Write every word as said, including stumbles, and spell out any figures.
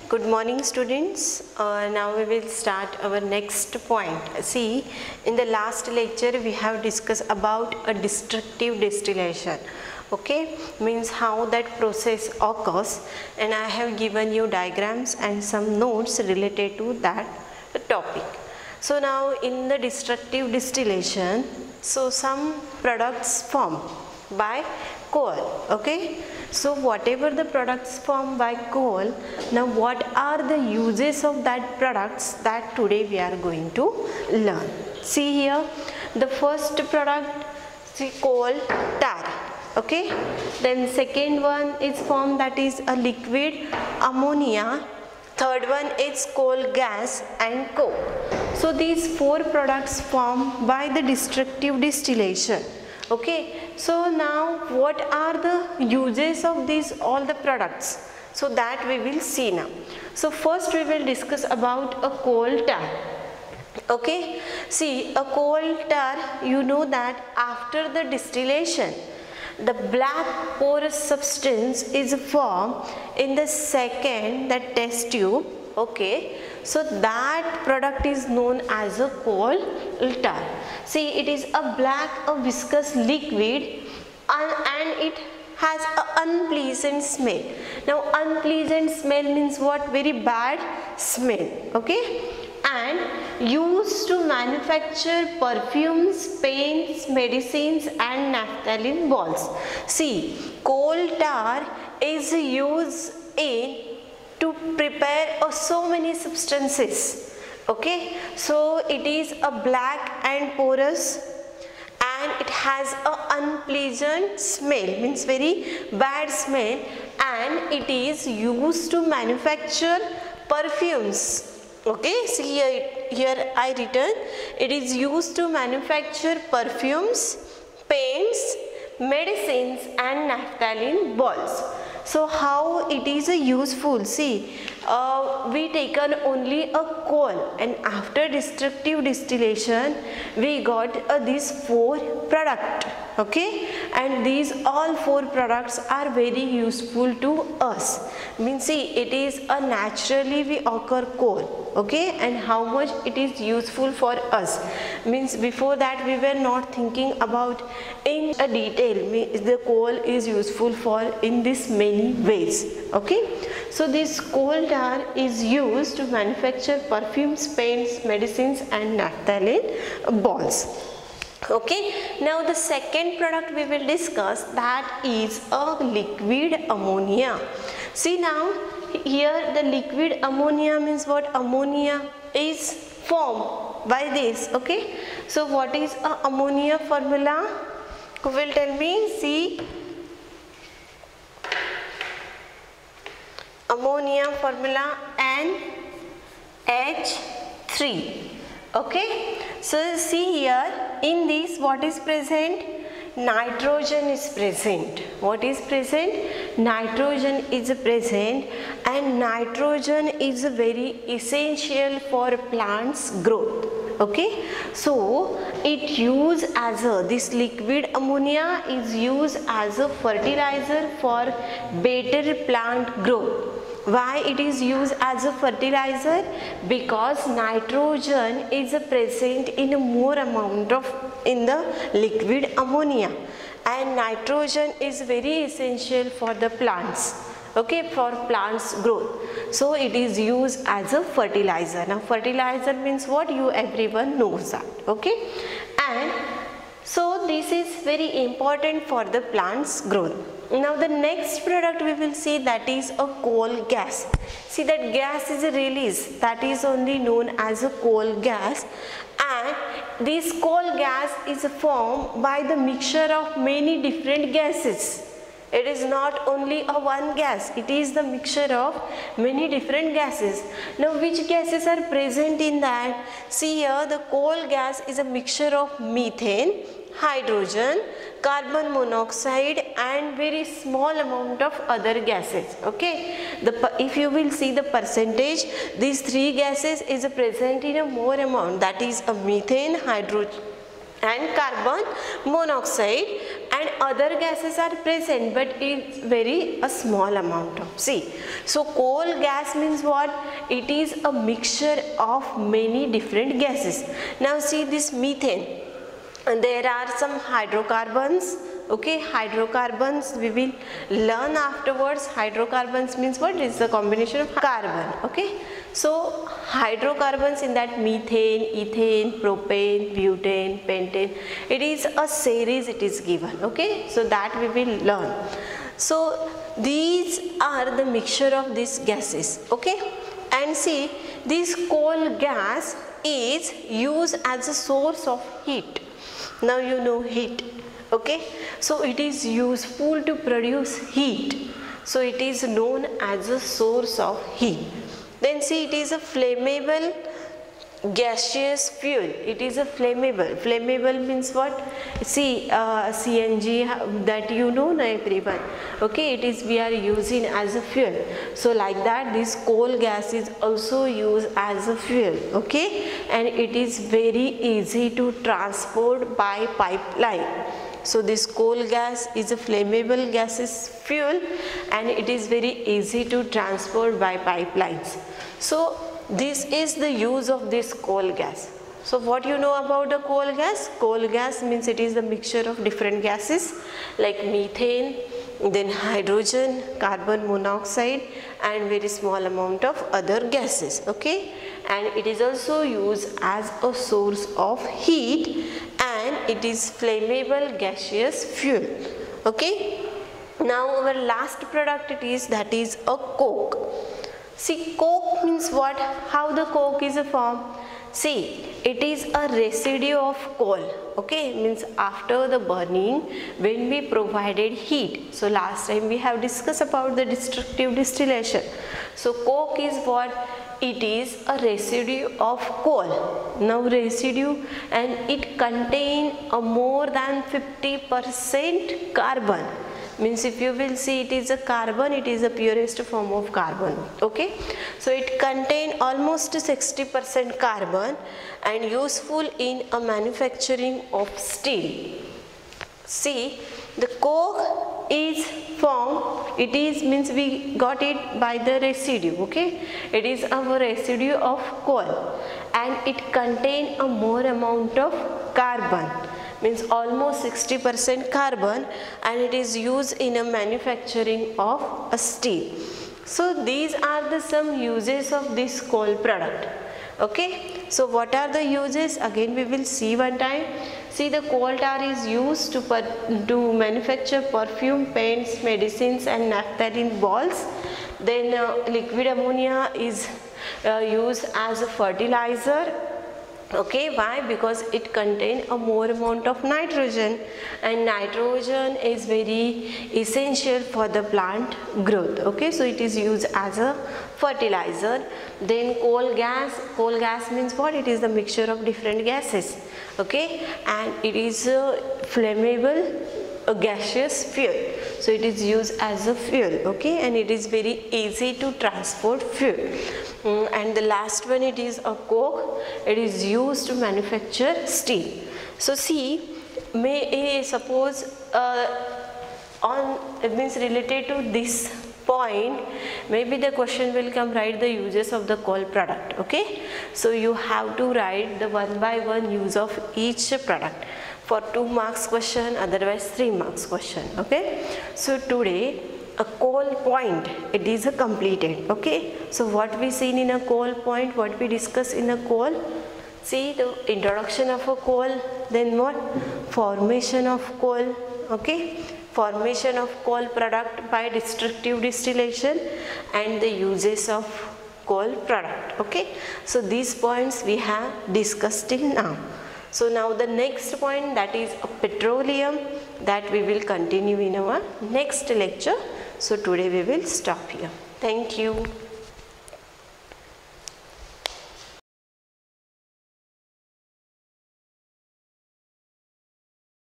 Good morning students. Uh, now we will start our next point. See, in the last lecture we have discussed about a destructive distillation. Okay, means how that process occurs, and I have given you diagrams and some notes related to that topic. So now in the destructive distillation, so some products form by coal. Okay, so whatever the products formed by coal, now what are the uses of that products, that today we are going to learn. See here, the first product, see, coal tar. Okay, then second one is formed, that is a liquid ammonia. Third one is coal gas and coke. So these four products formed by the destructive distillation. Okay, so now what are the uses of these all the products? So that we will see now. So first we will discuss about a coal tar. Okay, see, a coal tar, you know that after the distillation, the black porous substance is formed in the second, the test tube. Okay, so that product is known as a coal tar. See, it is a black, a viscous liquid, and, and it has an unpleasant smell. Now unpleasant smell means what? Very bad smell. Okay, and used to manufacture perfumes, paints, medicines and naphthalene balls. See, coal tar is used in to prepare uh, so many substances. Okay, so it is a black and porous, and it has a unpleasant smell, means very bad smell, and it is used to manufacture perfumes. Okay, see here, here I written, it is used to manufacture perfumes, paints, medicines and naphthalene balls. So how it is a useful? See, uh, we taken only a coal, and after destructive distillation we got uh, these four product. Okay, and these all four products are very useful to us. Means see, it is a naturally we occur coal. Okay, and how much it is useful for us. Means before that we were not thinking about in a detail. The coal is useful for in this many ways. Okay, so this coal tar is used to manufacture perfumes, paints, medicines and naphthalene balls. Okay, now the second product we will discuss, that is a liquid ammonia. See now, here the liquid ammonia means what? Ammonia is formed by this. Okay, so what is a ammonia formula? Who will tell me? See, ammonia formula N H three. Okay, so see here, in this what is present? Nitrogen is present. What is present? Nitrogen is present, and nitrogen is very essential for plants growth. Okay, so it used as a, this liquid ammonia is used as a fertilizer for better plant growth. Why it is used as a fertilizer? Because nitrogen is present in a more amount of in the liquid ammonia, and nitrogen is very essential for the plants. Okay, for plants growth. So it is used as a fertilizer. Now fertilizer means what? You everyone knows that. Okay, and so this is very important for the plants growth. Now the next product we will see, that is a coal gas. See, that gas is released, that is only known as a coal gas, and this coal gas is formed by the mixture of many different gases. It is not only a one gas, it is the mixture of many different gases. Now which gases are present in that? See here, the coal gas is a mixture of methane, hydrogen, carbon monoxide and very small amount of other gases. Okay, the if you will see the percentage, these three gases is present in a more amount, that is a methane, hydrogen and carbon monoxide, and other gases are present, but it's very a small amount of. See, so coal gas means what? It is a mixture of many different gases. Now see this methane, and there are some hydrocarbons. Okay, hydrocarbons we will learn afterwards. Hydrocarbons means what? It's the combination of carbon. Okay, so hydrocarbons in that methane, ethane, propane, butane, pentane, it is a series it is given. Okay, so that we will learn. So these are the mixture of these gases. Okay, and see, this coal gas is used as a source of heat. Now you know heat. Okay, so it is useful to produce heat, so it is known as a source of heat. Then see, it is a flammable gaseous fuel. It is a flammable. Flammable means what? See, uh, C N G, that you know na everyone. Okay, it is we are using as a fuel. So like that, this coal gas is also used as a fuel. Okay, and it is very easy to transport by pipeline. So this coal gas is a flammable gaseous fuel, and it is very easy to transport by pipelines. So this is the use of this coal gas. So what you know about the coal gas? Coal gas means it is the mixture of different gases like methane, then hydrogen, carbon monoxide, and very small amount of other gases. Okay, and it is also used as a source of heat, and it is flammable gaseous fuel. Okay, now our last product it is, that is a coke. See, coke means what? How the coke is formed? See, it is a residue of coal. Okay, means after the burning, when we provided heat. So last time we have discussed about the destructive distillation. So coke is what? It is a residue of coal. Now residue, and it contain a more than fifty percent carbon. Means if you will see, it is a carbon, it is the purest form of carbon. Okay, so it contain almost sixty percent carbon and useful in a manufacturing of steel. See, the coke is formed, it is means we got it by the residue. Okay, it is our residue of coal, and it contain a more amount of carbon, means almost sixty percent carbon, and it is used in a manufacturing of a steel. So these are the some uses of this coal product. Okay, so what are the uses? Again we will see one time. See, the coal tar is used to, per, to manufacture perfume, paints, medicines, and naphthalene balls. Then uh, liquid ammonia is uh, used as a fertilizer. Okay, why? Because it contains a more amount of nitrogen, and nitrogen is very essential for the plant growth. Okay, so it is used as a fertilizer. Then coal gas, coal gas means what? It is the mixture of different gases. Okay, and it is a flammable a gaseous fuel, so it is used as a fuel. Okay, and it is very easy to transport fuel. Mm, and the last one, it is a coke. It is used to manufacture steel. So see, may uh, suppose uh, on it means related to this point, maybe the question will come, write the uses of the coal product. Okay, so you have to write the one by one use of each product. For two marks question, otherwise three marks question. Okay, so today a coal point, it is a completed. Okay, so what we seen in a coal point, what we discuss in a coal, see the introduction of a coal, then what? Formation of coal. Okay, formation of coal product by destructive distillation, and the uses of coal product. Okay, so these points we have discussed till now. So now the next point, that is a petroleum, that we will continue in our next lecture. So today we will stop here. Thank you.